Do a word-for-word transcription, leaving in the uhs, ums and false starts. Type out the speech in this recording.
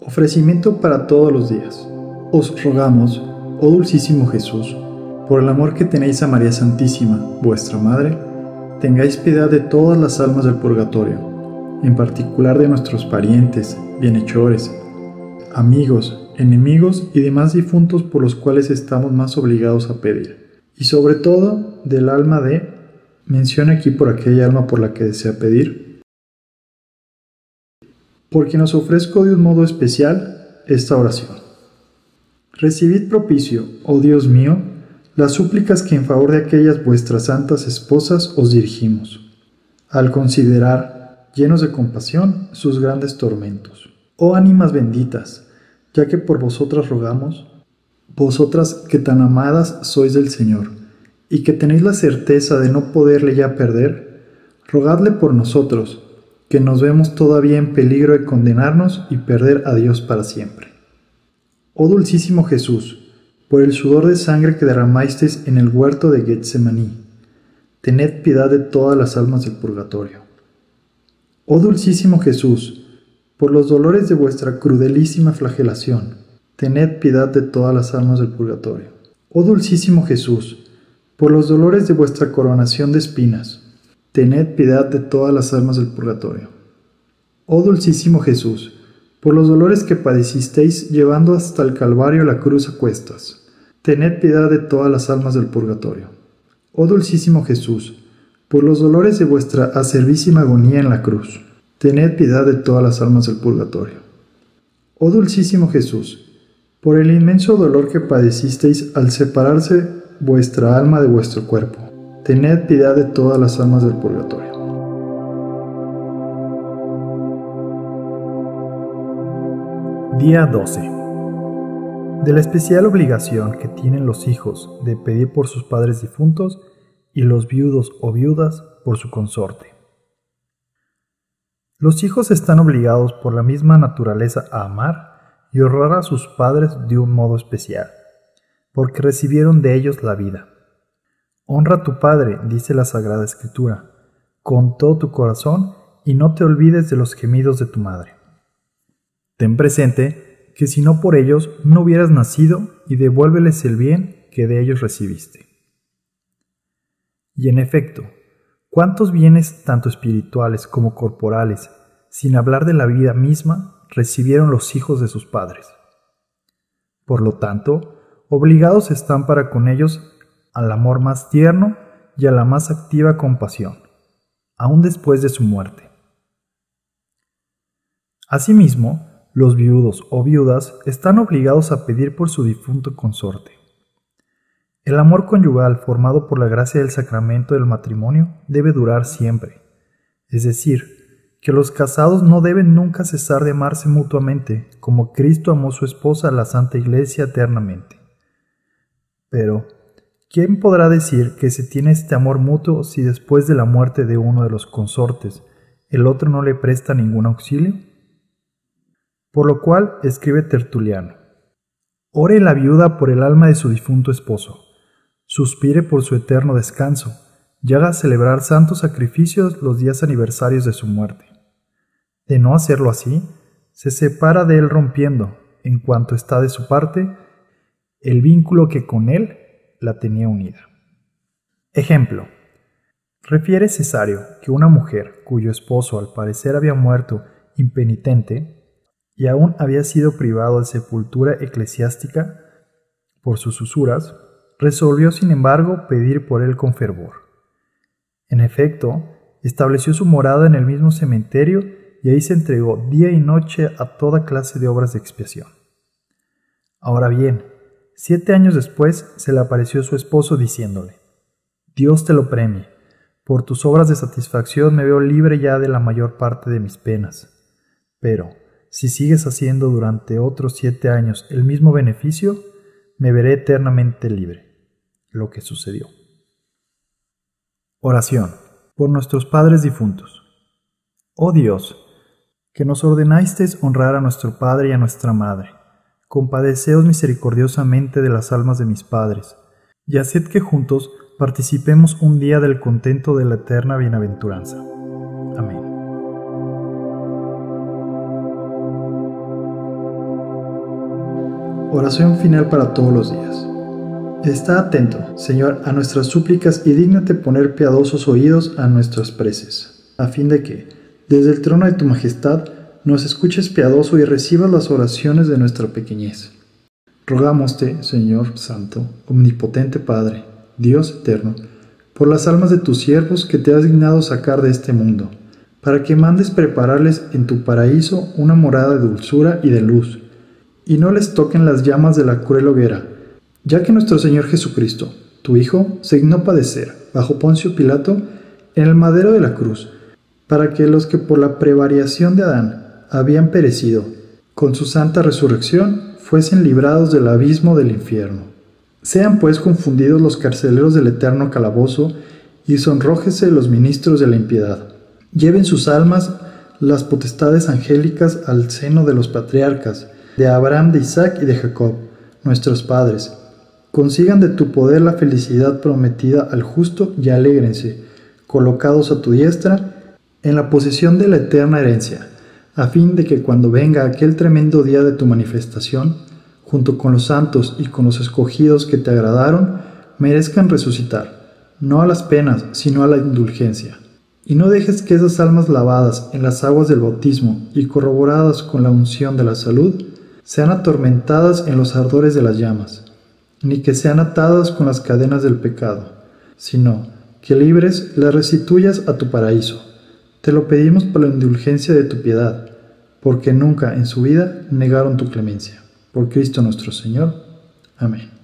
Ofrecimiento para todos los días. Os rogamos, oh dulcísimo Jesús, por el amor que tenéis a María Santísima, vuestra Madre, tengáis piedad de todas las almas del purgatorio, en particular de nuestros parientes, bienhechores, amigos, enemigos y demás difuntos por los cuales estamos más obligados a pedir. Y sobre todo, del alma de, menciona aquí por aquella alma por la que desea pedir, por quien os ofrezco de un modo especial esta oración. Recibid propicio, oh Dios mío, las súplicas que en favor de aquellas vuestras santas esposas os dirigimos, al considerar, llenos de compasión, sus grandes tormentos. Oh ánimas benditas, ya que por vosotras rogamos, vosotras que tan amadas sois del Señor, y que tenéis la certeza de no poderle ya perder, rogadle por nosotros, que nos vemos todavía en peligro de condenarnos y perder a Dios para siempre. Oh dulcísimo Jesús, por el sudor de sangre que derramasteis en el huerto de Getsemaní, tened piedad de todas las almas del purgatorio. Oh dulcísimo Jesús, por los dolores de vuestra crudelísima flagelación, tened piedad de todas las almas del purgatorio. Oh dulcísimo Jesús, por los dolores de vuestra coronación de espinas, tened piedad de todas las almas del purgatorio. Oh dulcísimo Jesús, por los dolores que padecisteis llevando hasta el Calvario la cruz a cuestas, tened piedad de todas las almas del purgatorio. Oh dulcísimo Jesús, por los dolores de vuestra acerbísima agonía en la cruz, tened piedad de todas las almas del purgatorio. Oh dulcísimo Jesús, por el inmenso dolor que padecisteis al separarse vuestra alma de vuestro cuerpo, tened piedad de todas las almas del purgatorio. Día doce. De la especial obligación que tienen los hijos de pedir por sus padres difuntos y los viudos o viudas por su consorte. Los hijos están obligados por la misma naturaleza a amar y honrar a sus padres de un modo especial, porque recibieron de ellos la vida. Honra a tu padre, dice la Sagrada Escritura, con todo tu corazón y no te olvides de los gemidos de tu madre. Ten presente que si no por ellos no hubieras nacido y devuélveles el bien que de ellos recibiste. Y en efecto, ¿cuántos bienes tanto espirituales como corporales, sin hablar de la vida misma, recibieron los hijos de sus padres? Por lo tanto, obligados están para con ellos al amor más tierno y a la más activa compasión, aun después de su muerte. Asimismo, los viudos o viudas están obligados a pedir por su difunto consorte. El amor conyugal formado por la gracia del sacramento del matrimonio debe durar siempre, es decir, que los casados no deben nunca cesar de amarse mutuamente, como Cristo amó a su esposa, la Santa Iglesia, eternamente. Pero, ¿quién podrá decir que se tiene este amor mutuo si después de la muerte de uno de los consortes el otro no le presta ningún auxilio? Por lo cual escribe Tertuliano: ore la viuda por el alma de su difunto esposo, suspire por su eterno descanso y haga celebrar santos sacrificios los días aniversarios de su muerte. De no hacerlo así, se separa de él rompiendo, en cuanto está de su parte, el vínculo que con él la tenía unida. Ejemplo: refiere Cesario que una mujer cuyo esposo al parecer había muerto impenitente y aún había sido privado de sepultura eclesiástica por sus usuras, resolvió sin embargo pedir por él con fervor. En efecto, estableció su morada en el mismo cementerio y ahí se entregó día y noche a toda clase de obras de expiación. Ahora bien, siete años después se le apareció su esposo diciéndole: Dios te lo premie, por tus obras de satisfacción me veo libre ya de la mayor parte de mis penas. Pero, si sigues haciendo durante otros siete años el mismo beneficio, me veré eternamente libre. Lo que sucedió. Oración por nuestros padres difuntos. Oh Dios, que nos ordenasteis honrar a nuestro Padre y a nuestra Madre, compadeceos misericordiosamente de las almas de mis padres, y haced que juntos participemos un día del contento de la eterna bienaventuranza. Amén. Oración final para todos los días. Está atento, Señor, a nuestras súplicas y dígnate poner piadosos oídos a nuestras preces, a fin de que, desde el trono de tu majestad, nos escuches piadoso y recibas las oraciones de nuestra pequeñez. Rogámoste, Señor Santo, omnipotente Padre, Dios eterno, por las almas de tus siervos que te has dignado sacar de este mundo, para que mandes prepararles en tu paraíso una morada de dulzura y de luz, y no les toquen las llamas de la cruel hoguera, ya que nuestro Señor Jesucristo, tu Hijo, se dignó padecer, bajo Poncio Pilato, en el madero de la cruz, para que los que por la prevariación de Adán habían perecido, con su santa resurrección, fuesen librados del abismo del infierno. Sean pues confundidos los carceleros del eterno calabozo, y sonrójese los ministros de la impiedad. Lleven sus almas las potestades angélicas al seno de los patriarcas, de Abraham, de Isaac y de Jacob, nuestros padres. Consigan de tu poder la felicidad prometida al justo y alégrense, colocados a tu diestra, en la posesión de la eterna herencia, a fin de que cuando venga aquel tremendo día de tu manifestación, junto con los santos y con los escogidos que te agradaron, merezcan resucitar, no a las penas, sino a la indulgencia. Y no dejes que esas almas lavadas en las aguas del bautismo y corroboradas con la unción de la salud, sean atormentadas en los ardores de las llamas, ni que sean atadas con las cadenas del pecado, sino que libres las restituyas a tu paraíso. Te lo pedimos por la indulgencia de tu piedad, porque nunca en su vida negaron tu clemencia. Por Cristo nuestro Señor. Amén.